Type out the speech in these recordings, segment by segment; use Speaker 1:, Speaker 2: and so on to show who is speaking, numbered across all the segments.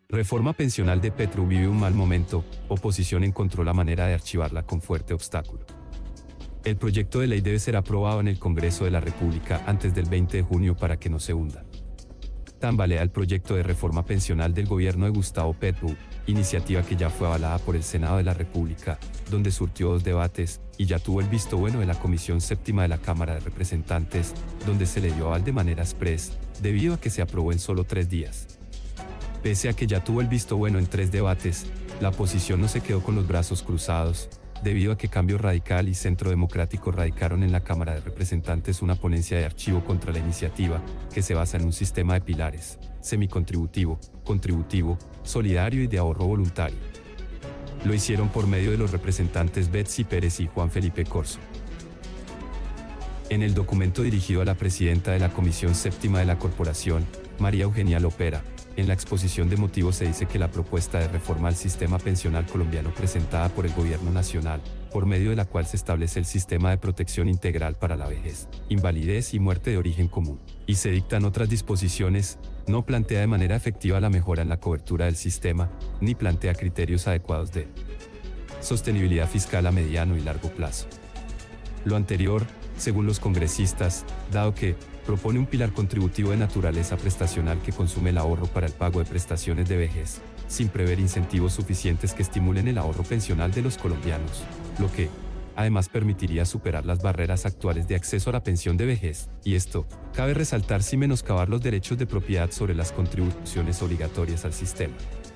Speaker 1: Reforma pensional de Petro vive un mal momento, oposición encontró la manera de archivarla con fuerte obstáculo. El proyecto de ley debe ser aprobado en el Congreso de la República antes del 20 de junio para que no se hunda. Tambalea el proyecto de reforma pensional del gobierno de Gustavo Petro, iniciativa que ya fue avalada por el Senado de la República, donde surtió 2 debates, y ya tuvo el visto bueno de la Comisión Séptima de la Cámara de Representantes, donde se le dio aval de manera express, debido a que se aprobó en solo 3 días. Pese a que ya tuvo el visto bueno en 3 debates, la oposición no se quedó con los brazos cruzados, debido a que Cambio Radical y Centro Democrático radicaron en la Cámara de Representantes una ponencia de archivo contra la iniciativa, que se basa en un sistema de pilares, semicontributivo, contributivo, solidario y de ahorro voluntario. Lo hicieron por medio de los representantes Betsy Pérez y Juan Felipe Corzo. En el documento dirigido a la presidenta de la Comisión Séptima de la Corporación, María Eugenia Lopera, en la exposición de motivos se dice que la propuesta de reforma al sistema pensional colombiano presentada por el Gobierno Nacional, por medio de la cual se establece el sistema de protección integral para la vejez, invalidez y muerte de origen común, y se dictan otras disposiciones, no plantea de manera efectiva la mejora en la cobertura del sistema, ni plantea criterios adecuados de sostenibilidad fiscal a mediano y largo plazo. Lo anterior, según los congresistas, dado que propone un pilar contributivo de naturaleza prestacional que consume el ahorro para el pago de prestaciones de vejez, sin prever incentivos suficientes que estimulen el ahorro pensional de los colombianos, lo que, además, permitiría superar las barreras actuales de acceso a la pensión de vejez, y esto, cabe resaltar sin menoscabar los derechos de propiedad sobre las contribuciones obligatorias al sistema.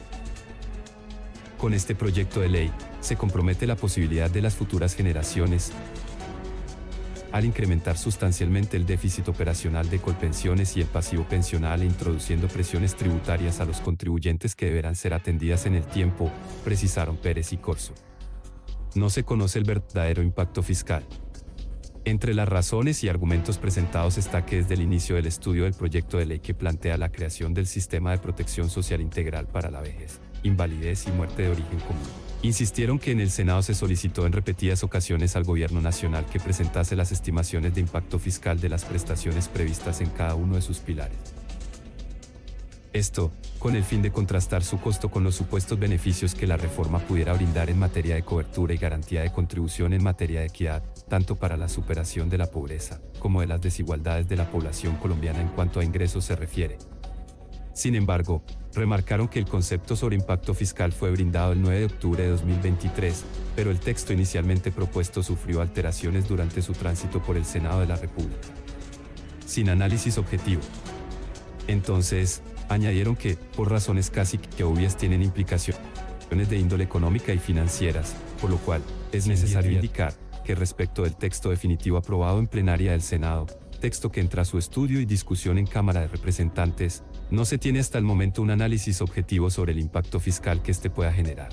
Speaker 1: Con este proyecto de ley, se compromete la posibilidad de las futuras generaciones, al incrementar sustancialmente el déficit operacional de Colpensiones y el pasivo pensional e introduciendo presiones tributarias a los contribuyentes que deberán ser atendidas en el tiempo, precisaron Pérez y Corzo. No se conoce el verdadero impacto fiscal. Entre las razones y argumentos presentados está que desde el inicio del estudio del proyecto de ley que plantea la creación del sistema de protección social integral para la vejez, invalidez y muerte de origen común, insistieron que en el Senado se solicitó en repetidas ocasiones al Gobierno Nacional que presentase las estimaciones de impacto fiscal de las prestaciones previstas en cada uno de sus pilares. Esto, con el fin de contrastar su costo con los supuestos beneficios que la reforma pudiera brindar en materia de cobertura y garantía de contribución en materia de equidad, tanto para la superación de la pobreza, como de las desigualdades de la población colombiana en cuanto a ingresos se refiere. Sin embargo, remarcaron que el concepto sobre impacto fiscal fue brindado el 9 de octubre de 2023, pero el texto inicialmente propuesto sufrió alteraciones durante su tránsito por el Senado de la República, sin análisis objetivo. Entonces, añadieron que, por razones casi que obvias, tienen implicaciones de índole económica y financieras, por lo cual, es necesario indicar que respecto del texto definitivo aprobado en plenaria del Senado, texto que entra a su estudio y discusión en Cámara de Representantes, no se tiene hasta el momento un análisis objetivo sobre el impacto fiscal que éste pueda generar.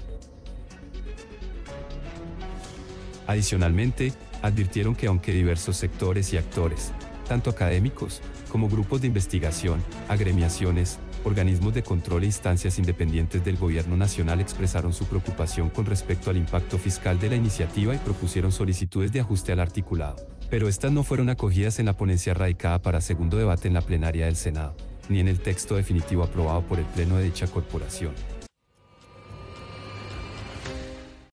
Speaker 1: Adicionalmente, advirtieron que aunque diversos sectores y actores, tanto académicos, como grupos de investigación, agremiaciones, organismos de control e instancias independientes del Gobierno Nacional expresaron su preocupación con respecto al impacto fiscal de la iniciativa y propusieron solicitudes de ajuste al articulado, pero estas no fueron acogidas en la ponencia radicada para segundo debate en la plenaria del Senado, ni en el texto definitivo aprobado por el Pleno de dicha corporación.